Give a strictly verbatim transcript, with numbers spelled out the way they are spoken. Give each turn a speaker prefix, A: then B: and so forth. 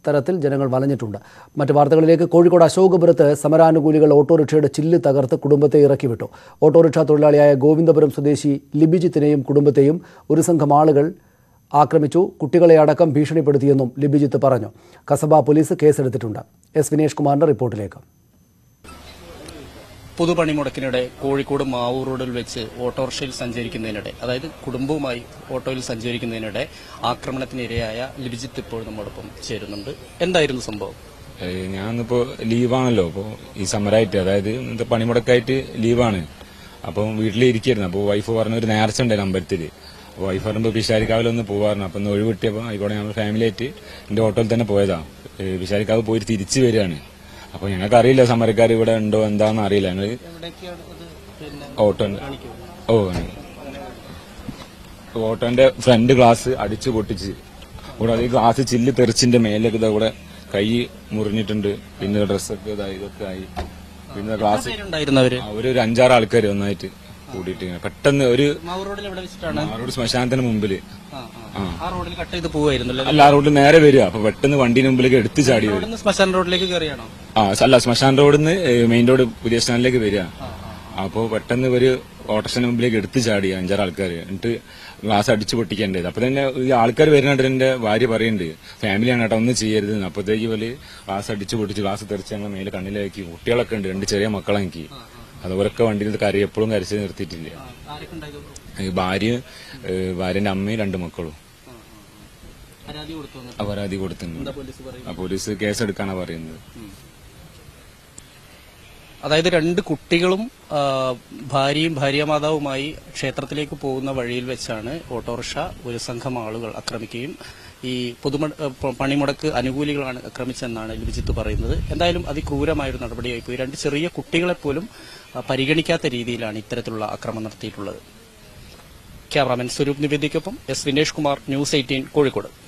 A: തരത്തിൽ ജനങ്ങൾ വലഞ്ഞിട്ടുണ്ട്. മറ്റ് വാർത്തകളിലേക്ക്. കോഴിക്കോട് അശോകപുരത്ത് സമരാനുകൂലികൾ ഓട്ടോറിക്ഷയുടെ ചില്ല് തകർത്ത് കുടുംബത്തെ ഇറക്കിവിട്ടു. ഓട്ടോറിക്ഷ തൊഴിലാളിയായ ഗോവിന്ദപുരം സ്വദേശി ലിബിജിത്തിനെയും കുടുംബത്തെയും ഒരു സംഘം ആളുകൾ ആക്രമിച്ചു. കുട്ടികളെ അടക്കം ഭീഷണിപ്പെടുത്തിയെന്നും ലിബിജിത്ത് പറഞ്ഞു. കസബ പോലീസ് കേസെടുത്തിട്ടുണ്ട്. എസ് വിനേഷ് കുമാറിന്റെ റിപ്പോർട്ടിലേക്ക്.
B: പൊതുപണിമുടക്കിനിടെ കോഴിക്കോട് മാവൂർ റോഡിൽ വെച്ച് ഓട്ടോറിക്ഷയിൽ സഞ്ചരിക്കുന്നതിനിടെ, അതായത് കുടുംബവുമായി ഓട്ടോയിൽ സഞ്ചരിക്കുന്നതിനിടെ ആക്രമണത്തിനിരയായ ലിബിജിത്ത് ഇപ്പോൾ നമ്മോടൊപ്പം ചേരുന്നുണ്ട്. എന്തായിരുന്നു സംഭവം?
C: ഞാനിപ്പോ ലീവാണല്ലോ, അപ്പോൾ ഈ സമരമായിട്ട്, അതായത് ഇന്നത്തെ പണിമുടക്കായിട്ട് ലീവാണ്. അപ്പം വീട്ടിലിരിക്കായിരുന്നു. അപ്പോൾ വൈഫ് പറഞ്ഞ ഒരു നേർച്ച ഉണ്ടായിരുന്നു അമ്പലത്തില്. അപ്പോൾ വൈഫ് പറയുമ്പോൾ പിഷാരിക്കാവിൽ ഒന്ന് പോവാറുണ്ട്. അപ്പം ഒന്ന് ഒഴിവിട്ടിയപ്പോൾ ആയിക്കോട്ടെ ഞങ്ങൾ ഫാമിലി ആയിട്ട് എന്റെ ഓട്ടോയിൽ തന്നെ പോയതാ. പിഷാരിക്കാവ് പോയിട്ട് തിരിച്ചു വരികയാണ്. അപ്പൊ ഞങ്ങൾക്ക് അറിയില്ല സമരക്കാർ ഇവിടെ ഉണ്ടോ എന്താന്ന് അറിയില്ല. ഞങ്ങള് ഓട്ടോ ഓ ഓട്ടോന്റെ ഫ്രണ്ട് ഗ്ലാസ് അടിച്ചു പൊട്ടിച്ച്, കൂടാതെ ഈ ഗ്ലാസ് ചില്ല് തെറിച്ചിന്റെ മേലേക്ക് ഇതാ കൂടെ കൈ മുറിഞ്ഞിട്ടുണ്ട്. പിന്നെ ഡ്രസ്സൊക്കെ ഇതായി ഇതൊക്കെ ആയി. പിന്നെ ഗ്ലാസ് അവരൊരു അഞ്ചാറ് ആൾക്കാർ ഒന്നായിട്ട് കൂടിയിട്ട് പെട്ടെന്ന് ഒരു റോഡ് ശ്മശാനത്തിന് മുമ്പില് അല്ല ആ റോഡിൽ നേരെ വരിക. അപ്പൊ പെട്ടെന്ന് വണ്ടിന് മുമ്പിലേക്ക് എടുത്തു ചാടി വരും.
B: ശ്മശാന റോഡിലേക്ക് കയറിയാണോ?
C: ആ അല്ല, ശ്മശാന റോഡിൽ നിന്ന് മെയിൻ റോഡ് പുതിയ സ്റ്റാൻഡിലേക്ക് വരിക. അപ്പോ പെട്ടെന്ന് ഒരു ഓട്ടോറിക്ഷന്റെ മുമ്പിലേക്ക് എടുത്തു ചാടി അഞ്ചാറ് ആൾക്കാർ. എന്നിട്ട് ഗ്ലാസ് അടിച്ചു പൊട്ടിക്കേണ്ടത്. അപ്പൊ തന്നെ ഈ ആൾക്കാർ വരുന്നുണ്ട്. എന്റെ ഭാര്യ പറയുന്നുണ്ട് ഫാമിലിയാണ് കേട്ടോ ഒന്നും ചെയ്യരുത്. അപ്പോഴത്തേക്ക് പോലെ ഗ്ലാസ് അടിച്ചു പൊട്ടിച്ച് ഗ്ലാസ് തെറിച്ച് ഞങ്ങൾ മേലെ കണ്ണിലേക്ക്. കുട്ടികളൊക്കെ ഉണ്ട്, രണ്ട് ചെറിയ മക്കളെ എനിക്ക്. അതുപോലൊക്കെ വണ്ടിയിൽ കരയി എപ്പോഴും കരച്ച് നിർത്തിയിട്ടില്ല. ഭാര്യ ഭാര്യന്റെ അമ്മയും രണ്ട് മക്കളും പരാതി കൊടുത്തിട്ടുണ്ട്. പോലീസ് കേസെടുക്കാനാണ് പറയുന്നത്.
B: അതായത് രണ്ട് കുട്ടികളും ഭാര്യയും ഭാര്യാമാതാവുമായി ക്ഷേത്രത്തിലേക്ക് പോകുന്ന വഴിയിൽ വെച്ചാണ് ഓട്ടോറിക്ഷ ഒരു സംഘം ആളുകൾ ആക്രമിക്കുകയും ഈ പൊതു പണിമുടക്ക് അനുകൂലികളാണ് ആക്രമിച്ചെന്നാണ് ലിബിജിത്ത് പറയുന്നത്. എന്തായാലും അതിക്രൂരമായൊരു നടപടിയായിപ്പോയി. രണ്ട് ചെറിയ കുട്ടികളെപ്പോലും പരിഗണിക്കാത്ത രീതിയിലാണ് ഇത്തരത്തിലുള്ള ആക്രമണം നടത്തിയിട്ടുള്ളത്. ക്യാമറാമാൻ സ്വരൂപ് നിവേദിക്കൊപ്പം S Vinesh Kumar, news eighteen, Kozhikode.